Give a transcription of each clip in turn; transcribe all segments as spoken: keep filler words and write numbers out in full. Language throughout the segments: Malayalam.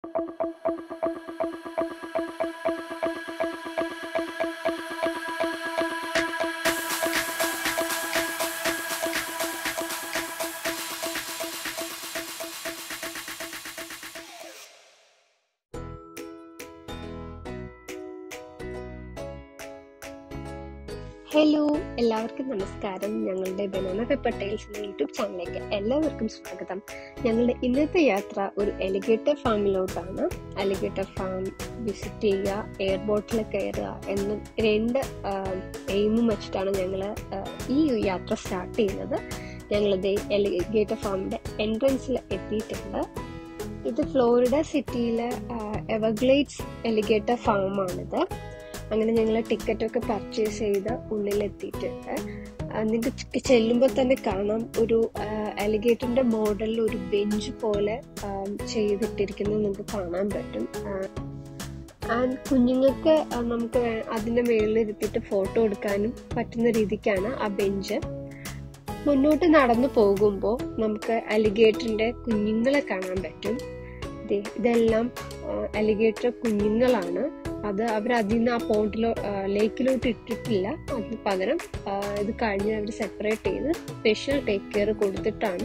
ഹലോ, എല്ലാവർക്കും നമസ്കാരം. ഞങ്ങളുടെ bananapeppertales എന്ന യൂട്യൂബ് ചാനലിലേക്ക് എല്ലാവർക്കും സ്വാഗതം. ഞങ്ങളുടെ ഇന്നത്തെ യാത്ര ഒരു അലിഗേറ്റർ ഫാമിലോട്ടാണ്. അലിഗേറ്റർ ഫാം വിസിറ്റ് ചെയ്യുക, എയർബോട്ടിൽ കയറുക എന്ന രണ്ട് എയിമും വെച്ചിട്ടാണ് ഞങ്ങൾ ഈ യാത്ര സ്റ്റാർട്ട് ചെയ്യുന്നത്. ഞങ്ങളത് അലിഗേറ്റർ ഫാമിന്റെ എൻട്രൻസിൽ എത്തിയിട്ടുണ്ട്. ഇത് ഫ്ലോറിഡ സിറ്റിയിലെ എവർഗ്ലേഡ്സ് അലിഗേറ്റർ ഫാമാണിത്. അങ്ങനെ ഞങ്ങൾ ടിക്കറ്റൊക്കെ പർച്ചേസ് ചെയ്ത് ഉള്ളിലെത്തിയിട്ടുണ്ട്. നിങ്ങൾക്ക് ചെല്ലുമ്പോൾ തന്നെ കാണാം, ഒരു അലിഗേറ്ററിന്റെ മോഡലിൽ ഒരു ബെഞ്ച് പോലെ ചെയ്തിട്ടിരിക്കുന്നത് നിങ്ങൾക്ക് കാണാൻ പറ്റും. ആൻഡ് കുഞ്ഞുങ്ങൾക്ക് നമുക്ക് അതിന്റെ മേളിൽ ഇരുത്തിയിട്ട് ഫോട്ടോ എടുക്കാനും പറ്റുന്ന രീതിക്കാണ് ആ ബെഞ്ച്. മുന്നോട്ട് നടന്നു പോകുമ്പോൾ നമുക്ക് അലിഗേറ്ററിന്റെ കുഞ്ഞുങ്ങളെ കാണാൻ പറ്റും. ഇതെല്ലാം അലിഗേറ്റർ കുഞ്ഞുങ്ങളാണ്. അത് അവർ അതിൽ നിന്ന് ആ പോണ്ടിലോ ലേക്കിലോട്ട് ഇട്ടിട്ടില്ല. അതിന് പകരം ഇത് കഴിഞ്ഞ് അവർ സെപ്പറേറ്റ് ചെയ്ത് സ്പെഷ്യൽ ടേക്ക് കെയർ കൊടുത്തിട്ടാണ്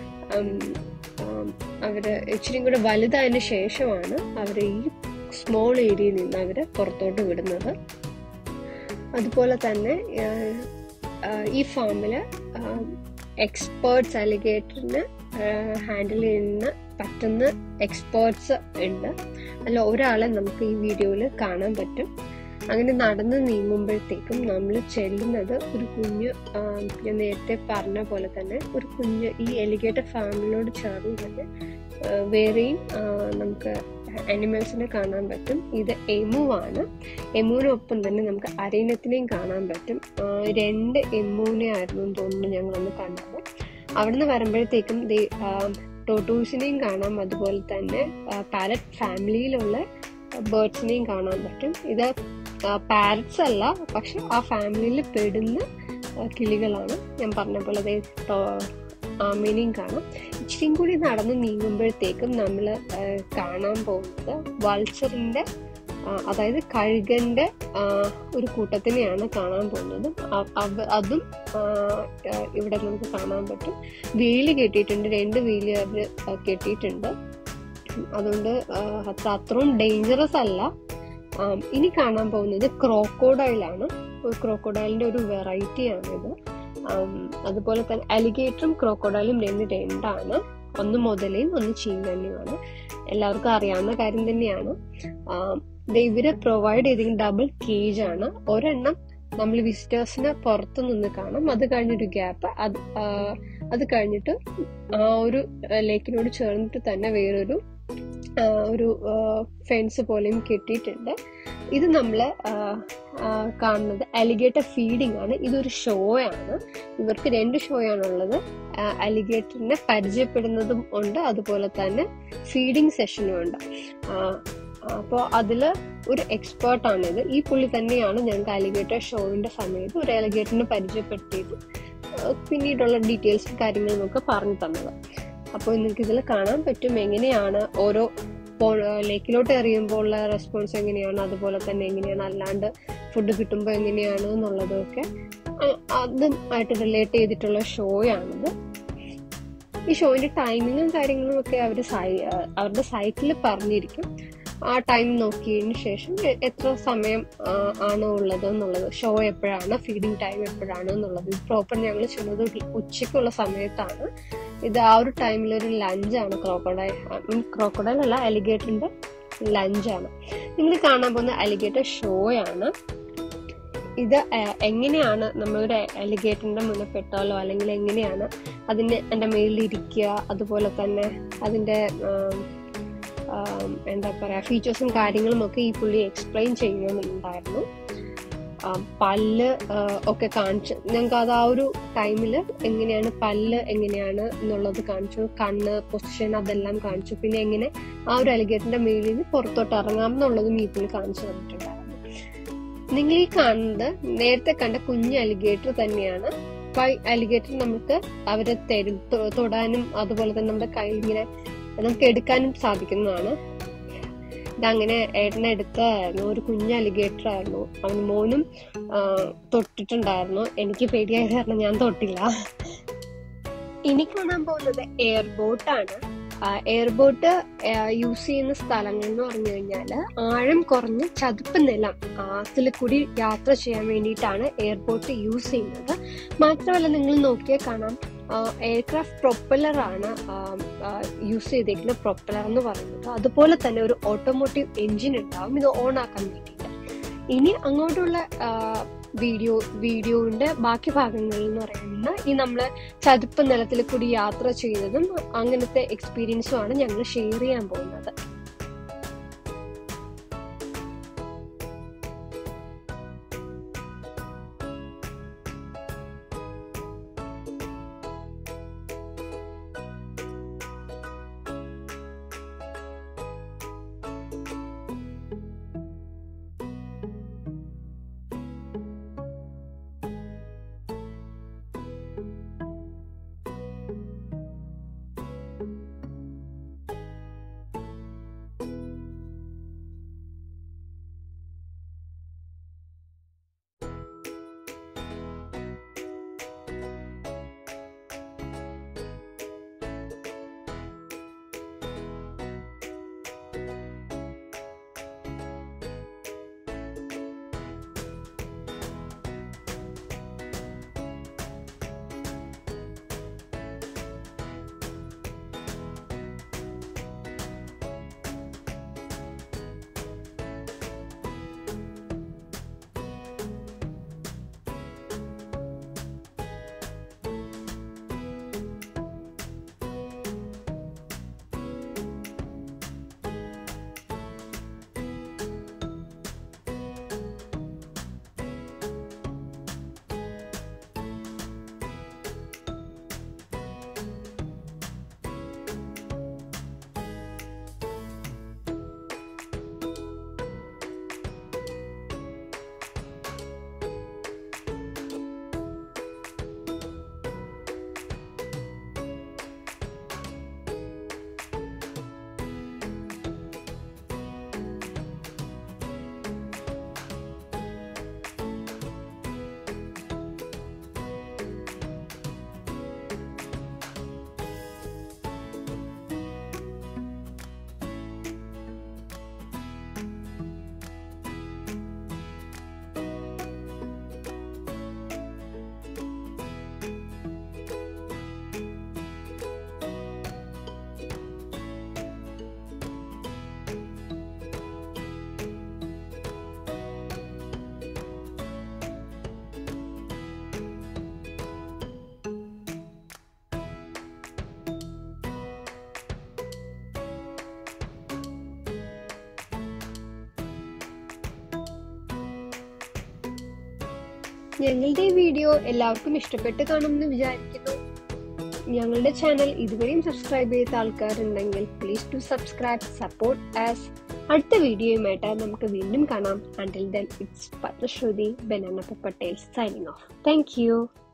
അവര് ഇച്ചിരി കൂടെ വലുതായതിനു ശേഷമാണ് അവർ ഈ സ്മോൾ ഏരിയയിൽ നിന്ന് അവര് പുറത്തോട്ട് വിടുന്നത്. അതുപോലെ തന്നെ ഈ ഫാമില് എക്സ്പേർട്സ് അലിഗേറ്ററിന് ഹാൻഡിൽ ചെയ്യുന്ന പറ്റുന്ന എക്സ്പേർട്സ് ഉണ്ട്. അല്ല ഒരാളെ നമുക്ക് ഈ വീഡിയോയിൽ കാണാൻ പറ്റും. അങ്ങനെ നടന്ന് നീങ്ങുമ്പോഴത്തേക്കും നമ്മൾ ചെല്ലുന്നത് ഒരു കുഞ്ഞ്, ഞാൻ നേരത്തെ പറഞ്ഞ പോലെ തന്നെ ഒരു കുഞ്ഞ് ഈ അലിഗേറ്റർ ഫാമിനോട് ചേർന്ന് തന്നെ വേറെയും നമുക്ക് അനിമൽസിനെ കാണാൻ പറ്റും. ഇത് എമു ആണ്. എമുവിനൊപ്പം തന്നെ നമുക്ക് അരയിനത്തിനെയും കാണാൻ പറ്റും. രണ്ട് എമുവിനെ ആയിരുന്നു തോന്നുന്നു ഞങ്ങളൊന്ന് കണ്ടത്. അവിടുന്ന് വരുമ്പോഴത്തേക്കും ടോട്ടൂസിനെയും കാണാം. അതുപോലെ തന്നെ പാരറ്റ് ഫാമിലിയിലുള്ള ബേർഡ്സിനെയും കാണാൻ പറ്റും. ഇത് പാരറ്റ്സ് അല്ല, പക്ഷെ ആ ഫാമിലിയിൽ പെടുന്ന കിളികളാണ്. ഞാൻ പറഞ്ഞ പോലെ ആമേനെയും കാണാം. ഇച്ചിരിയും കൂടി നടന്ന് നീങ്ങുമ്പോഴത്തേക്കും നമ്മൾ കാണാൻ പോകുന്നത് വൾച്ചറിന്റെ, അതായത് കഴുകന്റെ ഒരു കൂട്ടത്തിനെയാണ് കാണാൻ പോകുന്നത്. അതും ഇവിടെ നമുക്ക് കാണാൻ പറ്റും. വേലി കെട്ടിയിട്ടുണ്ട്, രണ്ട് വേലി അവർ കെട്ടിയിട്ടുണ്ട്. അതുകൊണ്ട് അത്രയും ഡേഞ്ചറസ് അല്ല. ഇനി കാണാൻ പോകുന്നത് ക്രോക്കോഡൈലാണ്. ക്രോക്കോഡൈലിന്റെ ഒരു വെറൈറ്റി ആണിത്. അതുപോലെ തന്നെ അലിഗേറ്ററും ക്രോക്കോഡൈലും രണ്ട് രണ്ടാണ്. ഒന്ന് മുതലയും ഒന്ന് ചീങ്കണ്ണിയുമാണ്. എല്ലാവർക്കും അറിയാവുന്ന കാര്യം തന്നെയാണ്. ഇവര് പ്രൊവൈഡ് ചെയ്തിരിക്കുന്ന ഡബിൾ കേജ് ആണ്. ഒരെണ്ണം നമ്മൾ വിസിറ്റേഴ്സിന് പുറത്തു നിന്ന് കാണാം. അത് കഴിഞ്ഞൊരു ഗ്യാപ്പ്, അത് അത് കഴിഞ്ഞിട്ട് ആ ഒരു ലേക്കിനോട് ചേർന്നിട്ട് തന്നെ വേറൊരു ഒരു ഫെൻസ് പോലെയും കെട്ടിയിട്ടുണ്ട്. ഇത് നമ്മള് കാണുന്നത് അലിഗേറ്റർ ഫീഡിംഗ് ആണ്. ഇതൊരു ഷോ ആണ്. ഇവർക്ക് രണ്ട് ഷോ ആണുള്ളത്. അലിഗേറ്ററിനെ പരിചയപ്പെടുന്നതും ഉണ്ട്, അതുപോലെ തന്നെ ഫീഡിങ് സെഷനും ഉണ്ട്. അപ്പോൾ അതില് ഒരു എക്സ്പേർട്ട് ആണിത്. ഈ പുള്ളി തന്നെയാണ് ഞങ്ങൾക്ക് അലിഗേറ്റർ ഷോവിന്റെ സമയത്ത് ഒരു അലിഗേറ്ററിനെ പരിചയപ്പെടുത്തിയിട്ട് പിന്നീടുള്ള ഡീറ്റെയിൽസും കാര്യങ്ങളും ഒക്കെ പറഞ്ഞു തന്നത്. അപ്പോൾ നിങ്ങൾക്ക് ഇതിൽ കാണാൻ പറ്റും എങ്ങനെയാണ് ഓരോ ലേക്കിലോട്ട് എറിയുമ്പോൾ ഉള്ള റെസ്പോൺസ് എങ്ങനെയാണ്, അതുപോലെ തന്നെ എങ്ങനെയാണ് അല്ലാണ്ട് ഫുഡ് കിട്ടുമ്പോൾ എങ്ങനെയാണ് എന്നുള്ളതൊക്കെ അതുമായിട്ട് റിലേറ്റ് ചെയ്തിട്ടുള്ള ഷോയാണിത്. ഈ ഷോയിന്റെ ടൈമിങ്ങും കാര്യങ്ങളും ഒക്കെ അവർ അവരുടെ സൈറ്റിൽ പറഞ്ഞിരിക്കും. ആ ടൈം നോക്കിയതിന് ശേഷം എത്ര സമയം ആണ് ഉള്ളത് എന്നുള്ളത്, ഷോ എപ്പോഴാണ്, ഫീഡിങ് ടൈം എപ്പോഴാണ് എന്നുള്ളത്. പ്രോപ്പർ ഞങ്ങൾ ചെന്നത് ഉച്ചയ്ക്കുള്ള സമയത്താണ്. ഇത് ആ ഒരു ടൈമിൽ ഒരു ലഞ്ചാണ്. ക്രോക്കോഡൈൽ മീൻ ക്രോക്കോഡൈൽ അല്ല, അലിഗേറ്ററിന്റെ ലഞ്ചാണ്. നിങ്ങൾ കാണാൻ പോകുന്ന അലിഗേറ്റർ ഷോയാണ്. ഇത് എങ്ങനെയാണ് നമ്മളൊരു അലിഗേറ്ററിന്റെ മുന്നിൽ പെട്ടാലോ അല്ലെങ്കിൽ എങ്ങനെയാണ് അതിന്റെ എൻ്റെ മേലിരിക്കുക, അതുപോലെ തന്നെ അതിന്റെ എന്താ പറയാ ഫീച്ചേഴ്സും കാര്യങ്ങളും ഒക്കെ ഈ പുള്ളി എക്സ്പ്ലെയിൻ ചെയ്യണമെന്നുണ്ടായിരുന്നു. പല്ല് ഒക്കെ കാണിച്ചു ഞങ്ങൾക്ക്. അത് ആ ഒരു ടൈമില് എങ്ങനെയാണ് പല്ല് എങ്ങനെയാണ് എന്നുള്ളത് കാണിച്ചു, കണ്ണ് പൊസിഷൻ അതെല്ലാം കാണിച്ചു. പിന്നെ എങ്ങനെ ആ ഒരു അലിഗേറ്ററിന്റെ മേലിൽ നിന്ന് പുറത്തോട്ട് ഇറങ്ങാം എന്നുള്ളതും ഈ പുള്ളി കാണിച്ചു തന്നിട്ടുണ്ടായിരുന്നു. നിങ്ങൾ ഈ കാണുന്നത് നേരത്തെ കണ്ട കുഞ്ഞ് അലിഗേറ്റർ തന്നെയാണ്. അലിഗേറ്റർ നമുക്ക് അവരെ തരും, തൊടാനും അതുപോലെ തന്നെ നമ്മുടെ കയ്യിൽ ഇങ്ങനെ നമുക്ക് എടുക്കാനും സാധിക്കുന്നതാണ്. ഇതങ്ങനെ ഏട്ടനെ എടുത്തായിരുന്നു. ഒരു കുഞ്ഞ് അലിഗേറ്റർ ആയിരുന്നു. അവൻ മോനും തൊട്ടിട്ടുണ്ടായിരുന്നു. എനിക്ക് പേടിയായത് കാരണം ഞാൻ തൊട്ടില്ല. ഇനി കാണാൻ പോകുന്നത് എയർബോട്ടാണ്. എയർബോട്ട് യൂസ് ചെയ്യുന്ന സ്ഥലങ്ങൾ എന്ന് പറഞ്ഞു കഴിഞ്ഞാൽ ആഴം കുറഞ്ഞ് ചതുപ്പ് നിലം അതിൽ കൂടി യാത്ര ചെയ്യാൻ വേണ്ടിയിട്ടാണ് എയർബോട്ട് യൂസ് ചെയ്യുന്നത്. മാത്രമല്ല, നിങ്ങൾ നോക്കിയാൽ കാണാം, എയർക്രാഫ്റ്റ് പ്രൊപ്പല്ലറാണ് യൂസ് ചെയ്തേക്കുന്ന പ്രൊപ്പല്ലർ എന്ന് പറയുന്നത്. അതുപോലെ തന്നെ ഒരു ഓട്ടോമോട്ടീവ് എഞ്ചിൻ ഉണ്ടാവും ഇത് ഓൺ ആക്കാൻ വേണ്ടിയിട്ട്. ഇനി അങ്ങോട്ടുള്ള വീഡിയോ വീഡിയോന്റെ ബാക്കി ഭാഗങ്ങളിൽ എന്ന് പറയുന്ന ഈ നമ്മള് ചതുപ്പ് നിലത്തിൽ കൂടി യാത്ര ചെയ്തതും അങ്ങനത്തെ എക്സ്പീരിയൻസും ആണ് ഞങ്ങൾ ഷെയർ ചെയ്യാൻ പോകുന്നത്. ഞങ്ങളുടെ ഈ വീഡിയോ എല്ലാവർക്കും ഇഷ്ടപ്പെട്ട് കാണുമെന്ന് വിചാരിക്കുന്നു. ഞങ്ങളുടെ ചാനൽ ഇതുവരെയും സബ്സ്ക്രൈബ് ചെയ്ത ആൾക്കാരുണ്ടെങ്കിൽ please to subscribe, support us. അടുത്ത വീഡിയോയുമായിട്ട് നമുക്ക് വീണ്ടും കാണാം. Until then, it's Patashruti, bananapeppertales signing off. Thank you.